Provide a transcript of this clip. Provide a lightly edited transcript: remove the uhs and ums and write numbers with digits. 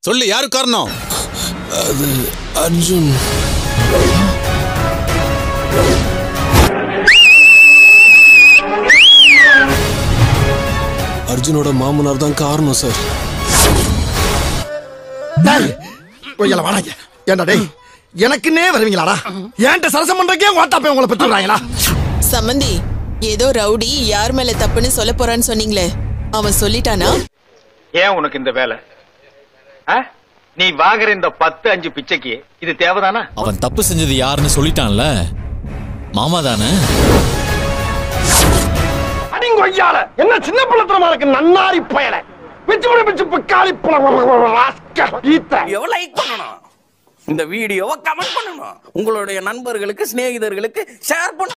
சொல்லு, யாரு காரணம்? அது அர்ஜுன். அர்ஜுனோட மாமனார் தான் காரணம் சார். ஏண்டா டேய், எனக்குன்னே வருவீங்களாடா? ஏன்ட்ட சரசம் பண்றக்கே வாட்டாப்பே உங்களை பெற்றுறாங்களா? சம்பந்தி, ஏதோ ரவுடி யார் மேல தப்புன்னு சொல்ல போறான்னு சொன்னீங்களே, அவன் சொல்லிட்டானா? ஏன் உனக்கு இந்த வேலை? நீ வாங்குற இந்த 10-5 பிச்சைக்கு இது தேவைதானா? அவன் தப்பு செஞ்சது யாருன்னு சொல்லிட்டான்ல, மாமா தானே? அடிங்கொய்யால என்ன சின்ன பிள்ளைத்தனமா இருக்கு நன்னாரி பயல. பிச்சு பிக்காளி லைக் பண்ணணும், இந்த வீடியோவை கமெண்ட் பண்ணணும், உங்களுடைய நண்பர்களுக்கு சிநேகிதர்களுக்கு ஷேர் பண்ணணும்.